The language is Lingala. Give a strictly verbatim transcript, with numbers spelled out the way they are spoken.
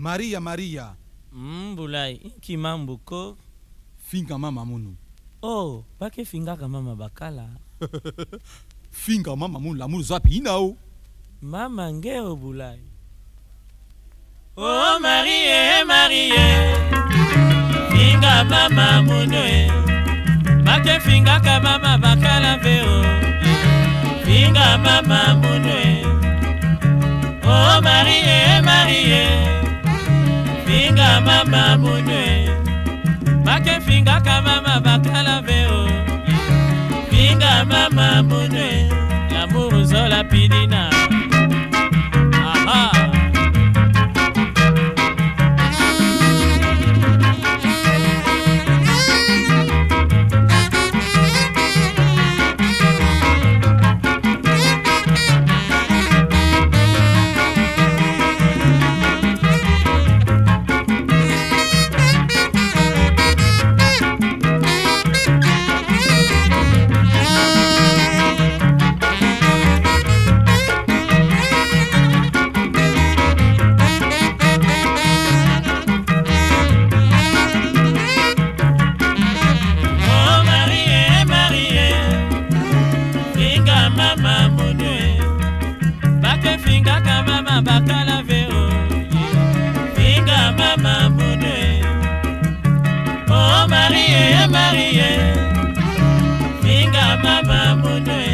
Maria Maria. Mbulai, ki mambuko. Finga mama munu. Oh, pake finga ka mama bakala. Finga mama munu la munu zapi inao. Mama ngeo bulai. Oh Marie, Marie. Finga mama munu. Pake finga ka mama bakala veo. Finga mama munu. Oh Marie, Marie. Finga mama munu. Make finga ka mama bakala veo. Finga mama munu. L'amour zola pidina. Aha. Bakala veo, finga mama mune. Oh Marie, Marie, finga mama mune.